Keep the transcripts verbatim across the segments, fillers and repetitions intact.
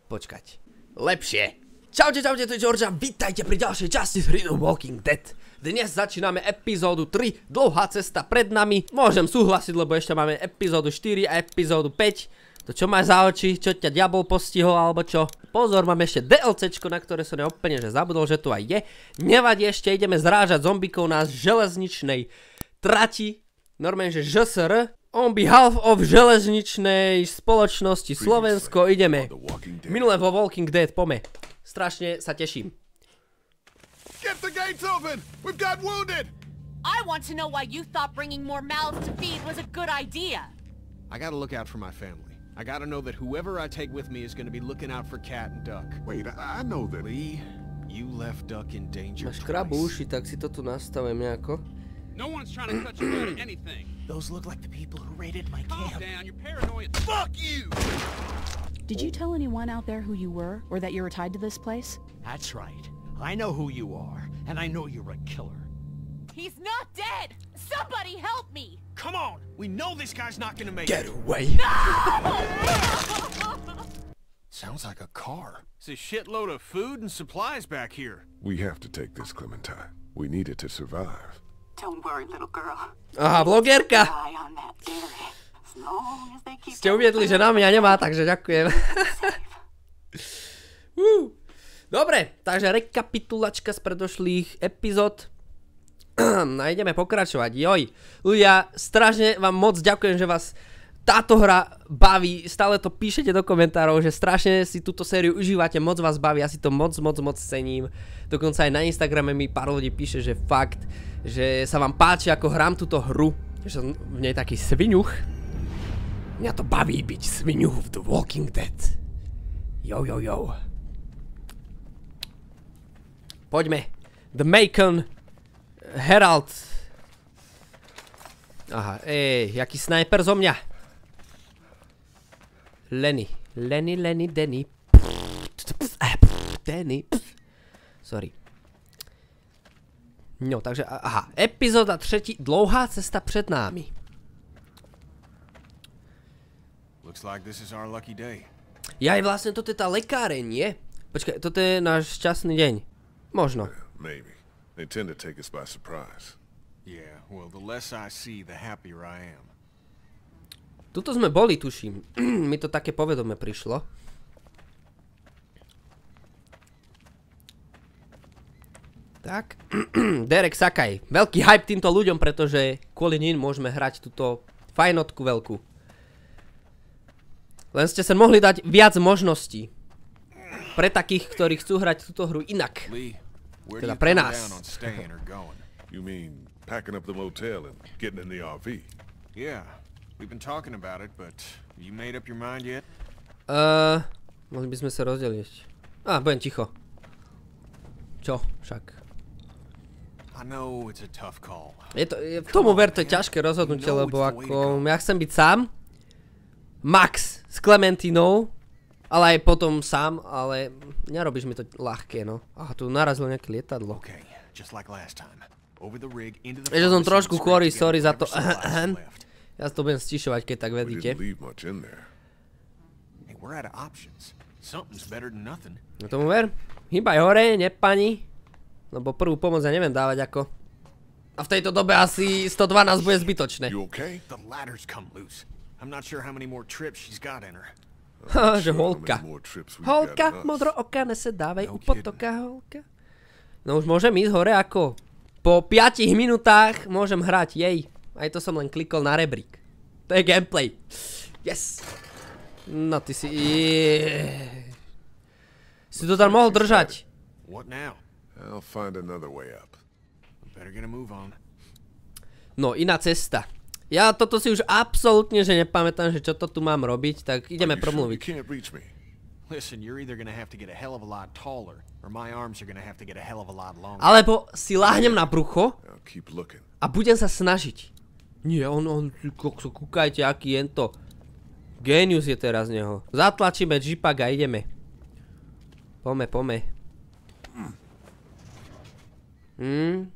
počkať. Lepšie. Čaute, čaute, to je George a vítajte pri ďalšej časti z hry The Walking Dead. Dnes začíname epizódu tri, dlouhá cesta pred nami. Môžem súhlasiť, lebo ešte máme epizódu štyri a epizódu päť. To čo máš za oči, čo ťa diabol postihol, alebo čo? Pozor, máme ešte DLCčko, na ktoré som neoplne že zabudol, že tu aj je. Nevadí, ešte ideme zrážať zombikov na železničnej trati. Normálne, že ž s r. On behalf of železničnej spoločnosti Slovensko ideme. Minule vo Walking Dead, pome. Strašne sa teším. Get the gates open! We've got wounded! I want to know why you thought bringing more mouths to feed was a good idea. I gotta look out for my family. I gotta know that whoever I take with me is gonna be looking out for Cat and Duck. Wait, I, I know that. Lee, you left Duck in danger Máš twice. krabu uši, tak si to tu nastavím nejako. No one's trying to cut you out of anything. Those look like the people who raided my Calm camp. down, you're paranoid. Fuck you! Did you tell anyone out there who you were, or that you were tied to this place? That's right. I know who you are, and I know you're a killer. He's not dead! Somebody help me! Come on! We know this guy's not gonna make Get it. away! Sounds like a car. It's a shitload of food and supplies back here. We have to take this, Clementine. We need it to survive. Don't worry, little girl. Aha, blogerka! Eye on that dairy. As long as they keep Ste uviedli, že na mňa nemá, takže ďakujem. uh. Dobre, takže rekapitulačka z predošlých epizód. A ideme pokračovať. Joj, ľudia, strašne vám moc ďakujem, že vás táto hra baví. Stále to píšete do komentárov, že strašne si túto sériu užívate, moc vás baví, ja si to moc, moc, moc cením. Dokonca aj na Instagrame mi pár ľudí píše, že fakt, že sa vám páči, ako hrám túto hru, že som v nej taký sviňuch. Mňa to baví byť sviňuch v The Walking Dead. Jo, jo, jo. Poďme. The Macon Herald. Aha, ej, jaký snajper zo mňa. Lenny. Lenny, Lenny, Denny. Denny. Sorry. No, takže, aha. Epizóda třetí, dlouhá cesta před námi. Looks like this is our lucky day. Ja aj vlastne, toto je tá lekáreň, nie? Počkaj, toto je náš šťastný deň. Možno. Maybe. They tend to take us by surprise. Yeah, well, the less I see, the happier I am. Tuto sme boli, tuším. Mi to také povedome prišlo. Tak. Derek Sakaj. Veľký hype týmto ľuďom, pretože kvôli ním môžeme hrať túto fajnotku veľkú. Len ste sa mohli dať viac možností. Pre takých, ktorí chcú hrať túto hru inak. Lee, where do Teda you pre come nás. down on staying or going? You mean packing up the motel and getting in the R V? Yeah, we've been talking about it, but you made up your mind yet? Uh, mohli by sme sa rozdeliť. Á, budem ticho. Čo? Však. I know it's a tough call. Je to, je, v tomu ver, to je ťažké rozhodnutie, lebo ako ja chcem byť sám. Max s Clementinou, ale aj potom sám, ale nerobíš mi to ľahké, no. Aha, tu narazilo nejaké lietadlo. Okay, just like last time. Over the rig into the Ešte som pharmacy trošku and chorý, scrape sorry za together to. whatever supplies left. Ja to budem stišovať, keď tak We vedíte. didn't leave much in there. Hey, we're out of options. Something's better than nothing. No tomu ver. Hýbaj hore, nepani. Lebo prvú pomoc ja neviem dávať ako. A v tejto dobe asi sto dvanásť bude zbytočné. You okay? The ladder's come loose. I'm not sure how many more trips she's got in her. Ha, že Sure how holka. many more trips we've Holka, got in us. modro oka, nesedávaj No u potoka, holka. No už môžem ísť hore ako? Po piatich minútach môžem hrať, jej. Aj to som len klikol na rebrík. To je gameplay. Yes. No ty si... Si to tam mohol držať. What now? I'll find another way up. Better get a move on. No, iná cesta. Ja toto si už absolútne, že nepamätám, že čo to tu mám robiť, tak ideme Are you sure you promluviť. can't reach me? Listen, you're either gonna have to get a hell of a lot taller, or my arms are gonna have to get a hell of a lot longer. Alebo si láhnem na brucho I'll keep looking. a budem sa snažiť. Nie, on, on, kokso, kúkajte, aký je to. Genius je teraz z neho. Zatlačíme džipak a ideme. Pome, pome. Hmm.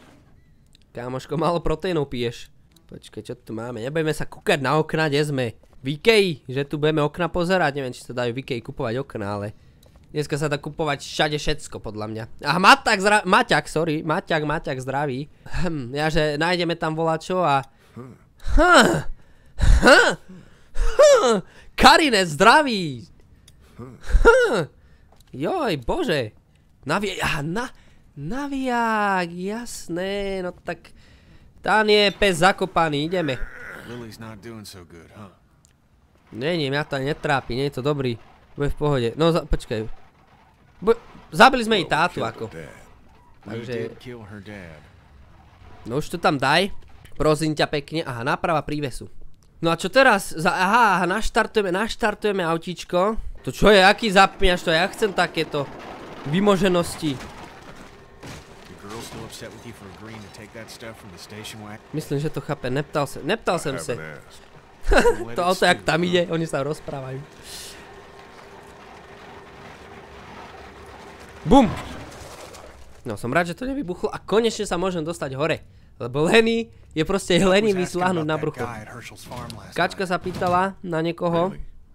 Kámoško, málo proteínov piješ. Počkaj, čo tu máme? Nebudeme sa kúkať na okna, kde sme? v Ikei, že tu budeme okna pozerať. Neviem, či sa dajú v Ikei kupovať okna, ale dneska sa dá kupovať všade všetko, podľa mňa. A Maťak, zra... Maťak, sorry, Maťak, Maťak zdraví. Hm, ja, že nájdeme tam volačo a... Hm, hm, hm, Karine, zdraví. Hm, joj, bože. Naviak, aha, na... Naviak, jasné, no tak... Tam je pes zakopaný, ideme. Lily's not doing so good, huh? Nie, nie, mňa to netrápi, nie je to dobrý. Bude v pohode. No, za, počkaj. Bu zabili sme jej tátu, ako. Takže... No už to tam daj. Prosím ťa pekne. Aha, náprava prívesu. No a čo teraz? Za, aha, aha, naštartujeme, naštartujeme autíčko. To čo je, aký zapínaš to? Ja chcem takéto vymoženosti. Myslím, že to chápe. Neptal som, neptal som sa. To auto, jak tam ide, oni sa rozprávajú. Bum! No, som rád, že to nevybuchlo a konečne sa môžem dostať hore. Lebo Lenny je proste lenivý sláhnuť na brucho. Kačka sa pýtala na niekoho.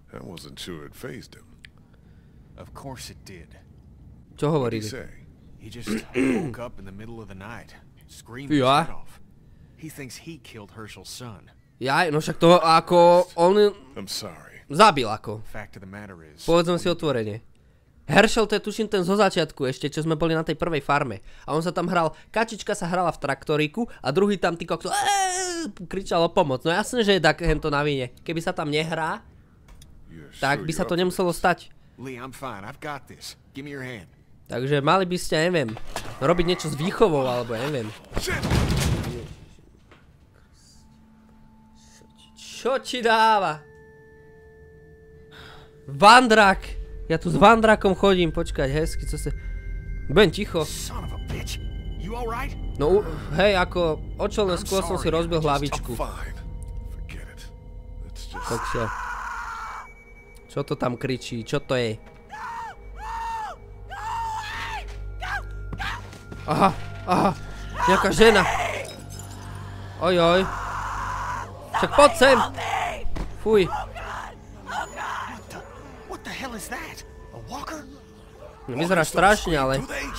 Čo hovorili? Ja? Jaj, no však to ako on zabil ako. Povedzme si otvorene. Herschel, to je tuším ten zo začiatku ešte, čo sme boli na tej prvej farme. A on sa tam hral, kačička sa hrala v traktoríku a druhý tam ty kokso kričal o pomoc. No jasne, že je tak hento na vine. Keby sa tam nehrá, tak by sa to nemuselo stať. Takže mali by ste, neviem, robiť niečo s výchovou, alebo neviem. Čo ti dáva? Vandrak! Ja tu s Vandrakom chodím, počkať, hezky, co sa... Budem ticho. No, hej, ako očelné skôr som si rozbil hlavičku. Kokso. Čo to tam kričí? Čo to je? Aha, aha, nejaká žena. Ojoj. Však poď sem. Fuj. No, vyzeráš strašne, ale...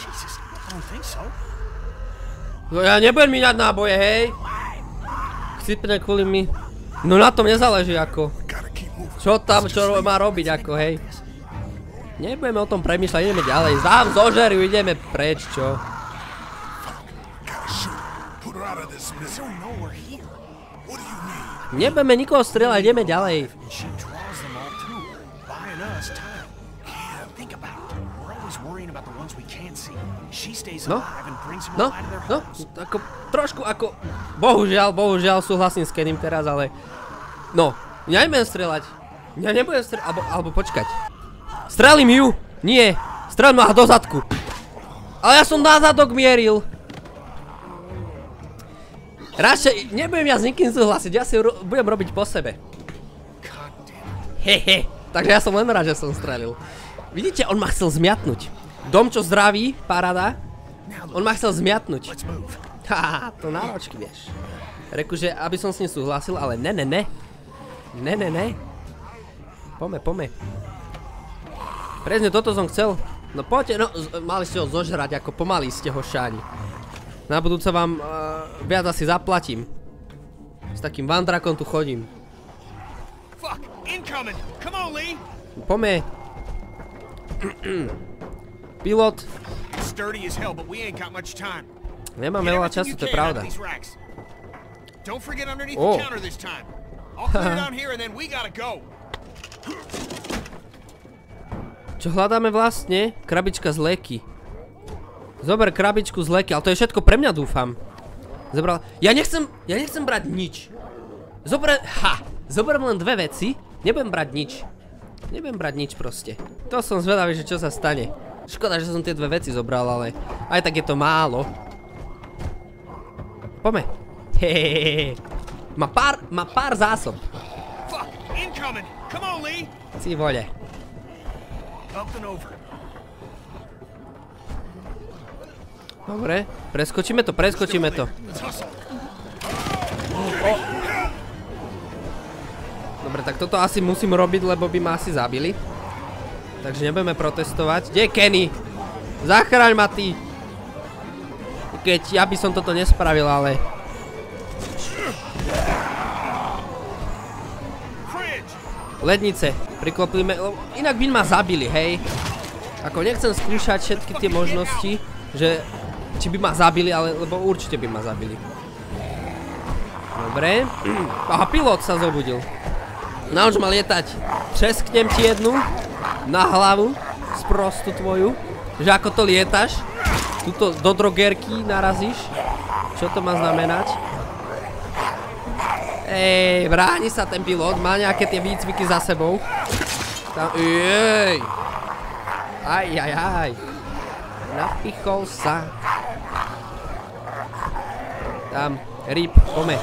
No ja nebudem míňať náboje, hej. Chcípne kvôli mi... No na tom nezáleží, ako. Čo tam, čo má robiť, ako, hej. Nebudeme o tom premýšľať, ideme ďalej. Zám zožeriu, ideme preč, čo. Nebudeme nikoho strieľať, ideme ďalej. No, no, no, ako, trošku ako, bohužiaľ, bohužiaľ, súhlasím s Kenym teraz, ale, no, ja nebudem strieľať, ja nebudem strieľať, alebo, alebo počkať, strelím ju, nie, strelím ma do zadku, ale ja som na zadok mieril, radšej, nebudem ja s nikým súhlasiť, ja si ro budem robiť po sebe, hehe, takže ja som len rád, že som strelil, vidíte, on ma chcel zmiatnúť. Dom, čo zdraví, paráda. On ma chcel zmiatnúť. Haha, to náročky, vieš. Reku, že aby som s ním súhlasil, ale ne, ne, ne. Ne, ne, ne. Pome, pome. Prezne, toto som chcel. No poďte, no, mali ste ho zožrať, ako pomaly ste ho šáni. Na budúce vám uh, viac asi zaplatím. S takým vandrakom tu chodím. Pome. Pilot. Nemáme veľa času, to je pravda. Oh. Čo hľadáme vlastne? Krabička z leky. Zober krabičku z leky, ale to je všetko pre mňa, dúfam. Zobral... Ja nechcem, ja nechcem brať nič. Zober... Ha! Zoberiem len dve veci, nebudem brať nič. Nebudem brať nič proste. To som zvedavý, že čo sa stane. Škoda, že som tie dve veci zobral, ale aj tak je to málo. Poďme. Hehehehe. Má pár, má pár zásob. Si vole. Dobre, preskočíme to, preskočíme to. O. Dobre, tak toto asi musím robiť, lebo by ma asi zabili. Takže nebudeme protestovať. Kde je Kenny? Zachráň ma ty! Keď ja by som toto nespravil, ale... Lednice. Priklopíme... Inak by ma zabili, hej. Ako nechcem skúšať všetky tie možnosti, že... Či by ma zabili, ale... Lebo určite by ma zabili. Dobre. Aha, pilot sa zobudil. Nauč ma lietať. Přesknem ti jednu. Na hlavu. Sprostu tvoju. Že ako to lietaš. Tuto do drogerky narazíš. Čo to má znamenať? Ej, bráni sa ten pilot. Má nejaké tie výcviky za sebou. Tam, jej. Aj, aj, aj. Napichol sa. Tam, rýb, pome.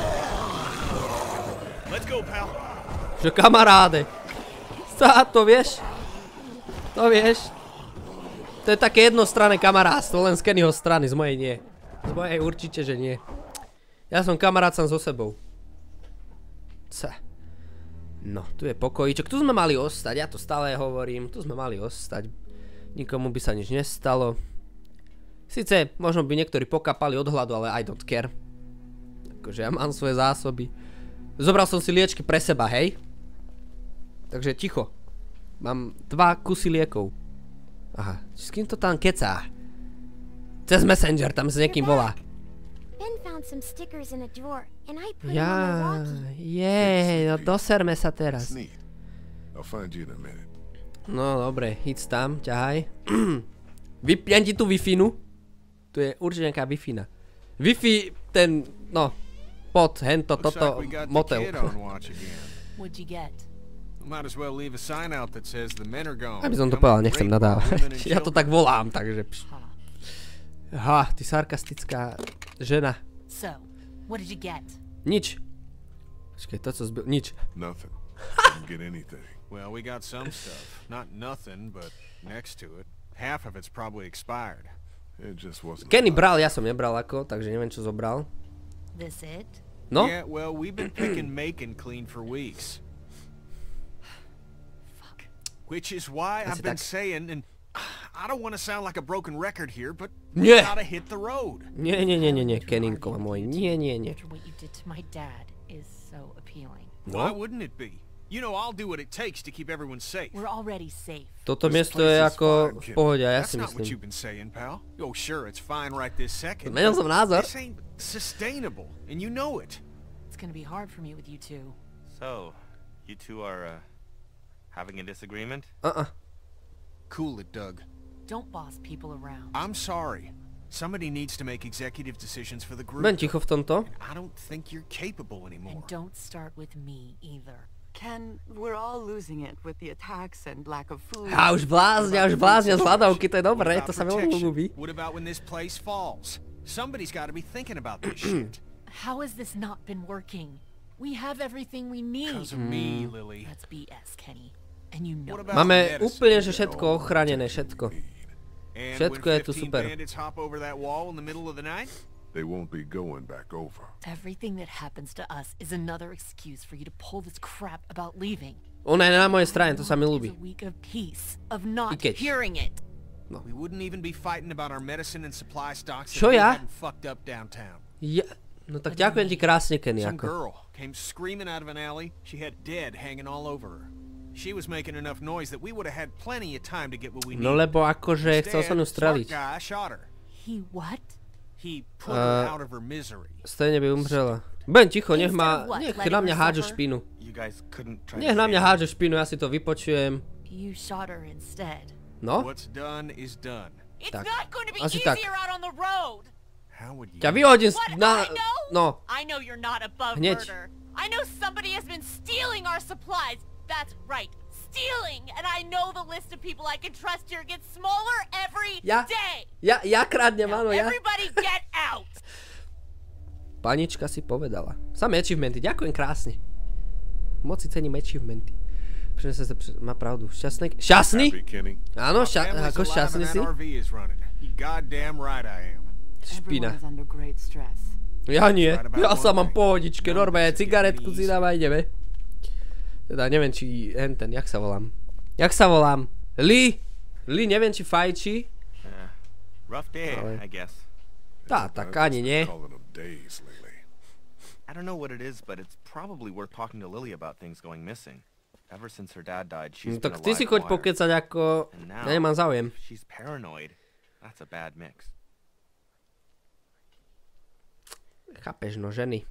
Let's go, pal. Že kamaráde. Sa, to vieš? To vieš? To je také jednostranné kamarátstvo, len z Kennyho strany, z mojej nie. Z mojej určite, že nie. Ja som kamarát sám so sebou. Ca. No, tu je pokojíčok. Tu sme mali ostať, ja to stále hovorím. Tu sme mali ostať. Nikomu by sa nič nestalo. Sice, možno by niektorí pokapali od hladu, ale I don't care. Akože ja mám svoje zásoby. Zobral som si liečky pre seba, hej? Takže ticho. Mám dva kusy liekov. Aha, s kým to tam kecá? Cez Messenger, tam s niekým volá. Ja, jej, no doserme sa teraz. No dobre, íď tam, ťahaj. Vypnem ti tú Wi-Fi-nu. Tu je určite nejaká Wi-Fi-na. Wi-Fi, ten, no, pod, hento, toto, motel. Aby som to povedal, nechcem nadávať. Ja to tak volám, takže... Aha, ty sarkastická žena. Nič. Počkej, to co zbil... Nič. Nothing. Didn't get anything. Well, we got some stuff. Not nothing, but next to it. Half of it's probably expired. It just wasn't. Kenny bral, ja som nebral ako, takže neviem, čo zobral. This it? No? Yeah, well, we've been picking Macon clean for weeks. Fuck. Which is why I've been saying, and I don't want to sound like a broken record here, but we Nie. gotta hit the road. Nie, nie, nie, nie, nie, Keninko môj, nie, nie, nie. After what you did to my dad is so appealing. Why wouldn't it be? You know, I'll do what it takes to keep everyone safe. We're already safe. Toto miesto je ako v pohode, ja si That's not what myslím. you've been saying, pal. Oh, sure, it's fine right this second. Zmenil som názor. This ain't sustainable, and you know it. It's gonna be hard for me with you two. So, you two are, uh, having a disagreement? Uh-uh. Cool it, Doug. Don't boss people around. I'm sorry. Somebody needs to make executive decisions for the group. Len ticho v tomto. I don't think you're capable anymore. And don't start with me either. Ken, we're all losing it with the attacks and lack of food. A už bláznia, už bláznia z hľadovky, to je dobré, What to about sa veľmi protection? ľúbi. What about when this place falls? Somebody's got to be thinking about this shit. How has this not been working? We have everything we need. Because of me, Lily. That's B S, Kenny. And you know What it. about Máme medicine? úplne, že všetko ochránené, všetko. And Všetko when je tu fifteen super. bandits hop over that wall in the middle of the night? They won't be going back over. Everything that happens to us is another excuse for you to pull this crap about leaving. Ona je na mojej strane, to sa mi ľúbi. It's a week of peace, of not I keď. hearing it. We wouldn't even be fighting about our medicine and supply stocks Čo if we ja? hadn't fucked up downtown. Ja, no tak ďakujem ti krásne, Kenny, Some ako. girl came screaming out of an alley. She had dead hanging all over her. She was making enough noise that we would have had plenty of time to get what we No needed. lebo akože chcel som ju Instead, streliť. smart guy shot her. He what? He put her Uh, out of her misery. Stejne by umřela. Ben ticho, nech ma, Instead of what, nech letting na mňa her hádže suffer? špinu. You guys couldn't try Nech to na mňa save hádže špinu, ja si to vypočujem. You shot her instead. No? What's done is done. It's Tak. not going to be Asi easier tak. out on the road. How would you? Ťa vyhodím s- What na... I know? No. I know you're not above Hneď. murder. I know somebody has been stealing our supplies. That's right. Stealing. And I know the list of people I can trust here gets smaller every Ja? day. Ja, ja kradnem, Now, áno, ja. everybody get out. Panička si povedala. Samé achievementy, ďakujem krásne. Moc si cením achievementy. Prečo sa má pravdu. Šťastný? Šťastný? Happy, Kenny? Áno, My šťa, family's ako alive šťastný and si? that R V is running. You goddamn right I am. Špina. Everyone is under great stress. Ja nie. Right about Ja sa one mám thing. pohodičke, None of normálne this is cigaretku si getting dám a ideme. Teda neviem, či henten, jak sa volám. Jak sa volám? Lee? Lee, neviem, či fajči. Yeah. Rough day, Ale- I guess. Tá, tak ani nie. Calling them days lately. I don't know what it is, but it's probably worth talking to Lily about things going missing. Ever since her dad died, she's No, been tak ty si alive choď wire. pokecať ako... And Ja now, nemám záujem. if she's paranoid. That's a bad mix. Chápeš, no, ženy.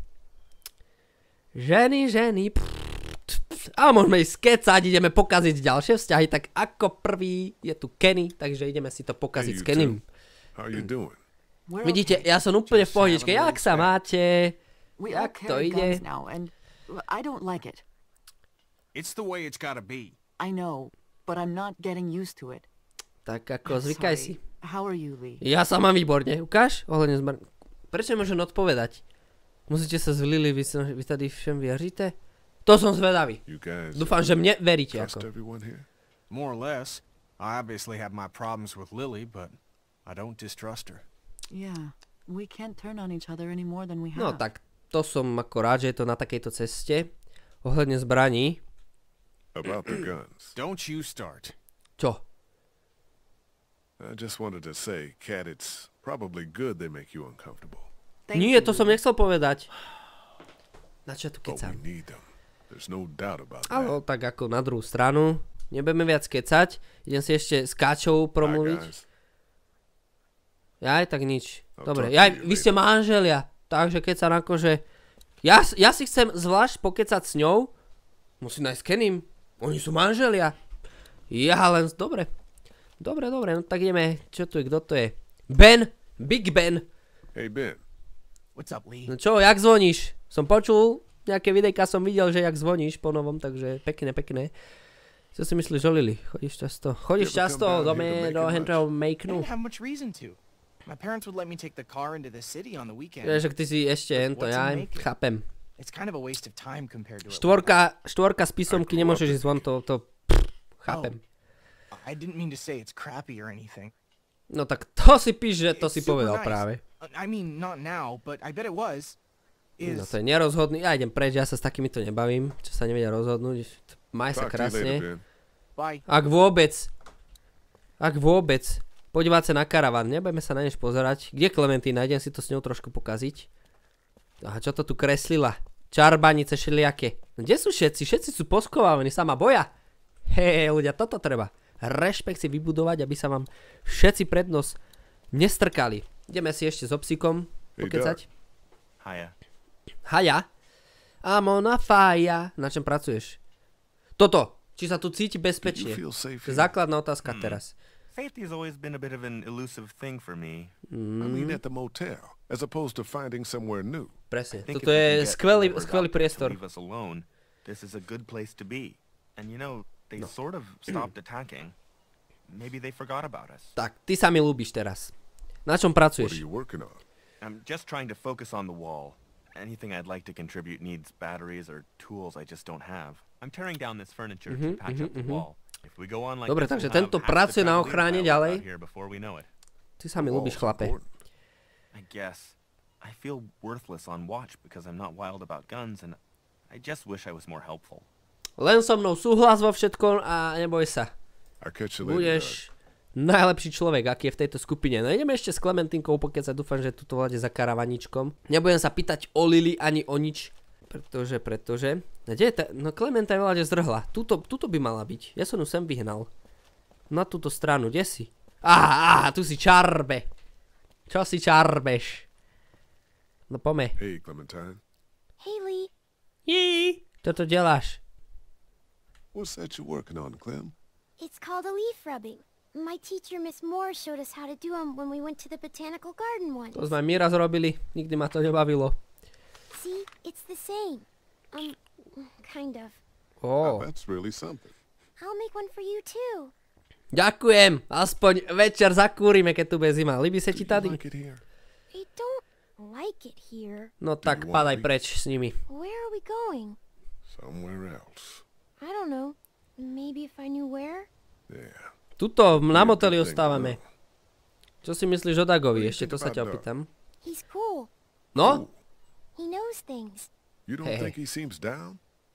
Ženy, ženy. A môžeme ísť skecať, ideme pokaziť ďalšie vzťahy, tak ako prvý je tu Kenny, takže ideme si to pokaziť Hey, s you Kennym. two. How you doing? We're Vidíte, okay. ja som úplne v Just pohodičke. having a Jak sa little máte? We all Jak to carry ide? guns now, and I don't like it. It's the way it's gotta be. I know, but I'm not getting used to it. Tak ako zvykaj si. Sorry. How are you, Lee? Ja sa mám výborne. Ukáž? Ohľadne zmar... Prečo môžem odpovedať? Musíte sa zlili, vy, sa- vy tady všem věříte? To som zvedavý. You guys Dúfam, že mne veríte. trust Ako. everyone here? More or less. I obviously have my problems with Lily, but I don't distrust her. Yeah, we can't turn on each other any more than we have. No tak, to som ako rád, že je to na takejto ceste. Ohľadne zbraní. About the guns. Don't you start. Čo? I just wanted to say, Kat, it's probably good they make you uncomfortable. Thank Nie, you, to som Lee. nechcel povedať. Na čo tu But kecam? we need them. There's no doubt about that. Ale tak ako na druhú stranu. Nebudeme viac kecať. Idem si ešte s Káčou Bye, promluviť. guys. Jaj, tak nič. I'll Dobre, talk to jaj, you vy ste manželia. Takže keď sa akože... Ja, s- ja si chcem zvlášť pokecať s ňou. Musím nájsť s Kennym. Oni sú manželia. Ja len... Dobre. Dobre, dobre, no tak ideme. Čo tu je, kto to je? Ben! Big Ben! Hey, Ben. What's up, Lee? No čo, jak zvoníš? Som počul, nejaké videjka som videl, že jak zvoníš po novom, takže pekné, pekné. Čo si myslíš o Lily? Chodíš často? Chodíš You ever často come down do, here to me, make do it henteho I Makenu? didn't have much reason to. My parents would let me take the car into the city on the weekend. Vieš, ak ty si ešte But hento, what's ja in Macon? chápem. It's kind of a waste of time compared to it. Štvorka, štvorka z písomky I grew nemôžeš up ísť von, to, to pff, chápem. I didn't mean to say it's crappy or anything. No tak to si píš, že to It's si super povedal nice. práve. Uh, I mean, not now, but I bet it was. Is No to je nerozhodný, ja idem preč, ja sa s takýmito nebavím, čo sa nevedia rozhodnúť. Maj sa Talk to you later, krásne. Ben. bye. Ak vôbec, ak vôbec, podívať sa na karavan, nebudeme sa na než pozerať. Kde Klementína? Idem si to s ňou trošku pokaziť. Aha, čo to tu kreslila? Čarbanice všelijaké. No, kde sú všetci? Všetci sú poskovávaní, sa ma boja. Hej, ľudia, toto treba. Rešpekt si vybudovať, aby sa vám všetci pred nos nestrkali. Ideme si ešte s obsíkom Hey, pokecať. Hiya. Haja. Amona faja. Na čom pracuješ? Toto. Či sa tu cíti Do you bezpečne? feel safe To je here? základná otázka teraz. Safety has always been a bit of an elusive thing for me. I mean at the motel, as opposed to finding somewhere new. Presne. I think Toto if we je can get skvelý, whoever skvelý got them to priestor. leave us alone, this is a good place to be. And you know, they sort of stopped attacking. Maybe they forgot about us. Tak, ty sa mi ľúbiš teraz. Na čom What are pracuješ? you working on? I'm just trying to focus on the wall. Anything I'd like to contribute needs batteries or tools I just don't have. I'm tearing down this furniture to patch up the wall. If we go on like Dobre, this, takže we'll have tento half the pracuje na Cavalier ochrane piles ďalej. out here before we know it. Ty sa mi ľúbiš, Wall's chlape. important. I guess. I feel worthless on watch because I'm not wild about guns and I just wish I was more helpful. Len so mnou súhlas vo všetkom a neboj sa. I'll catch you later, Doug. Budeš najlepší človek, aký je v tejto skupine. No ideme ešte s Klementínkou pokecať, dúfam, že tu to vláde za karavaničkom. Nebudem sa pýtať o Lily ani o nič. Pretože, pretože... No, kde je ta... no Klementa je vláde zdrhla. Tuto, tuto by mala byť. Ja som ju sem vyhnal. Na túto stranu, kde si? Á, á, tu si čarbe. Čo si čarbeš? No pome. Hey, Clementine. Hey, Lee. Jí, čo to deláš? What's that you're working on, Clem? It's called a leaf rubbing. My teacher, Miss Moore, showed us how to do them when we went to the botanical garden once. To sme my raz robili. Nikdy ma to nebavilo. See, it's the same. Um, kind of. Ó. Oh, that's really something. I'll make one for you, too. Ďakujem, aspoň večer zakúrime, keď tu bude zima. Líbi sa ti Do you tady? like it here? I don't like it here. No tak you padaj want me? preč s nimi. Where are we going? Somewhere else. I don't know. Maybe if I knew where? Yeah. Tuto na Yeah, moteli good thing to ostávame. know. Čo si myslíš o Dagovi? What do you Ešte to think sa ťa about Doug? opýtam. He's cool. No? He knows things. You don't Hey. think he seems down?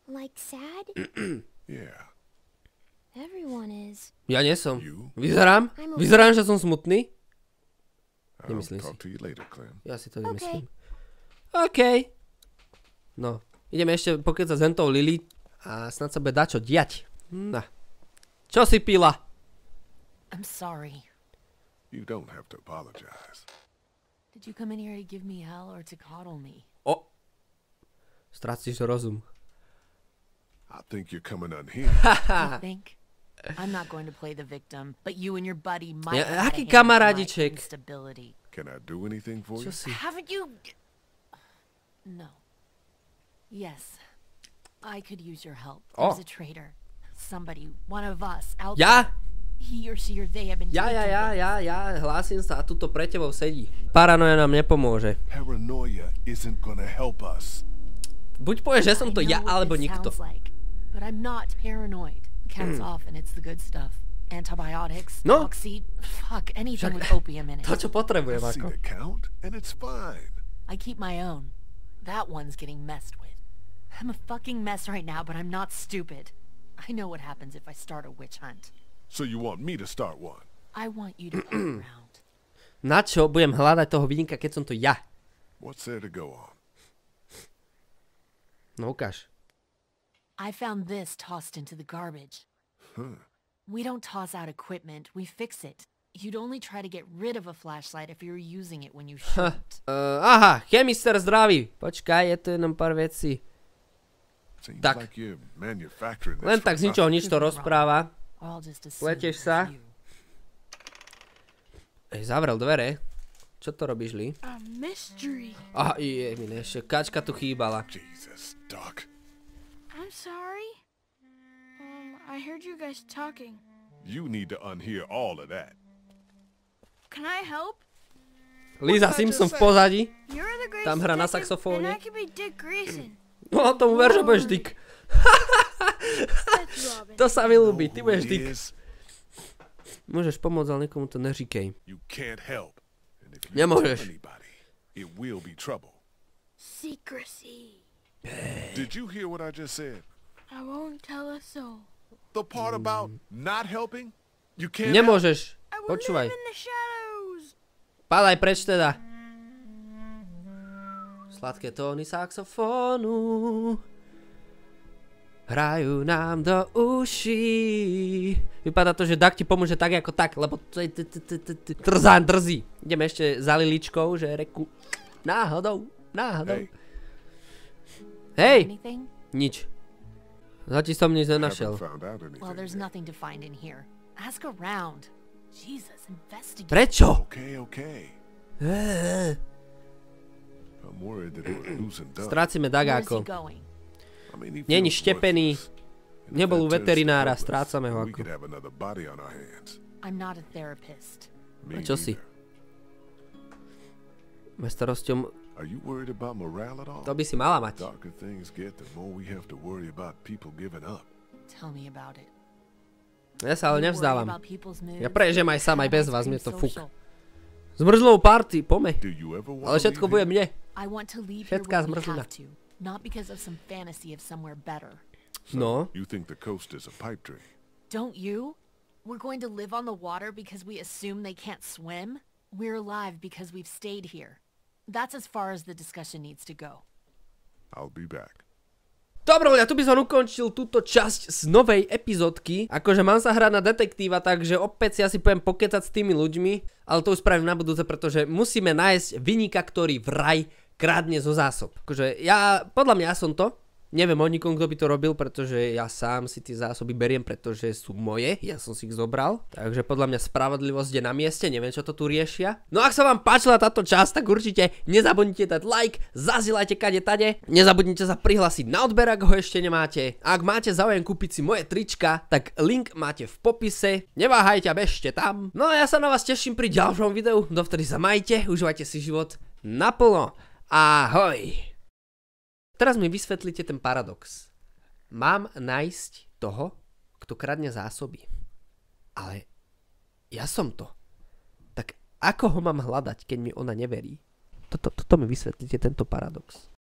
Like sad? Yeah. Everyone is. Ja nie som. Vyzerám? Vyzerám, že som smutný? Nemyslím si. Ja si to nemyslím. OK. No. Ideme ešte pokecať s hentou Lily a snad sa bude dať čo diať. No. Čo si pila? I'm sorry. You don't have to apologize. Did you come in here to give me hell or to coddle me? O. Stráciš rozum. I think you're coming on here. You think? I'm not going to play the victim, but you and your buddy might Ja, have aký a hand in my kamarádiček? instability. Can I do anything for you? Čo si? Haven't you? No. Yes. I could use your help. Oh. There's a traitor. Somebody, one of us, out Ja? there. He or she or they have been Ja, ja, taking ja, things. ja, ja, hlásim sa a tuto pre tebou sedí. Paranoja nám nepomôže. Paranoia isn't gonna help us. Buď povieš, že som to I ja, know what alebo this nikto. sounds like, but I'm not paranoid. Cat's off and it's the good stuff. Antibiotics, No. oxy, fuck, anything Však- with opium in it. To, čo potrebujem, I see ako. the count, and it's fine. I keep my own. That one's getting messed with. I'm a fucking mess right now, but I'm not stupid. I know what happens if I start a witch hunt. So you want me to start one? I want you to poke around. Na čo budem hľadať toho vinníka, keď som to ja? What's there to go on? No ukáž. I found this tossed into the garbage. Huh. We don't toss out equipment, we fix it. You'd only try to get rid of a flashlight if you were using it when you shouldn't. Uh, aha, chemister zdravý. Počkaj, je tu jenom pár vecí. Seems Tak. like you're manufacturing this Len tak z from ničoho nothing. nič to rozpráva. I'll just assume Pletieš it sa. was you. Ej, zavrel dvere. Čo to robíš, Lee? A mystery. Aha, je, mi ešte kačka tu chýbala. Jesus, Doc. I'm sorry. Um, I heard you guys talking. You need to unhear all of that. Can I help? Lisa Simpson v pozadí. You're the greatest Tam hrá na detective, saxofóne. and I can be Dick Grayson. No, tomu ver, že budeš Dick. That's Robin. To sa mi ľúbi, ty Know who budeš it Dick. is? Môžeš pomôcť, ale nikomu to neříkej. You can't help. And if you Nemôžeš. tell anybody, it will be trouble. Secrecy. Did you hear what I just said? I won't tell a soul. The part about not helping? You can't Nemôžeš. I will Počúvaj. live in the shadows. Padaj preč teda. Sladké tóny saxofónu hrajú nám do uší. Vypadá to, že Duck ti pomôže tak ako tak, lebo to je trzán drzí. Ideme ešte za Liličkou, že reku náhodou, náhodou. Hej, Anything? nič. Zatiaľ som nič nenašiel. Haven't found out anything Well, there's yet. nothing to find in here. Ask around. Jesus, investigate. Prečo? Okay, okay. Eee. I'm worried that it would loosen up. Strácime Where's he Dagáko. going? I mean, he Není feels štepený. worthless. And if Nebol u that turns to veterinára, helpless, strácame ho we ako. could have another body on our hands. I'm not a therapist. Me čo si? neither. Máš starosťom, Are you worried about morale at all? to by si mala mať. Darker things get, the more we have to worry about people giving up. Tell me about it. Ja sa ale You worry nevzdávam. about people's moods? Ja prežijem aj sám, aj bez Ice vás, cream mne to fúk. social. Zmrzlou party, pome. Do you ever want Ale všetko bude mne. I want to leave here Všetká when we zmrzlina. have to, not because of some fantasy of somewhere better. No. You think the coast is a pipe dream? Don't you? We're going to live on the water because we assume they can't swim? We're alive because we've stayed here. That's as far as the discussion needs to go. I'll be back. Dobre, ľudia, tu by som ukončil túto časť z novej epizódky. Akože mám sa hrať na detektíva, takže opäť si asi poviem pokecať s tými ľuďmi. Ale to už spravím na budúce, pretože musíme nájsť viníka, ktorý vraj krádne zo zásob. Akože ja, podľa mňa som to. Neviem o nikom, kto by to robil, pretože ja sám si tie zásoby beriem, pretože sú moje, ja som si ich zobral. Takže podľa mňa spravodlivosť je na mieste, neviem, čo to tu riešia. No ak sa vám páčila táto časť, tak určite nezabudnite dať like, zazilajte kade tade, nezabudnite sa prihlásiť na odber, ak ho ešte nemáte. A ak máte záujem kúpiť si moje trička, tak link máte v popise, neváhajte a bežte tam. No a ja sa na vás teším pri ďalšom videu, dovtedy sa majte, užívajte si život naplno. Ahoj! Teraz mi vysvetlite ten paradox. Mám nájsť toho, kto kradne zásoby. Ale ja som to. Tak ako ho mám hľadať, keď mi ona neverí? Toto, toto mi vysvetlite, tento paradox.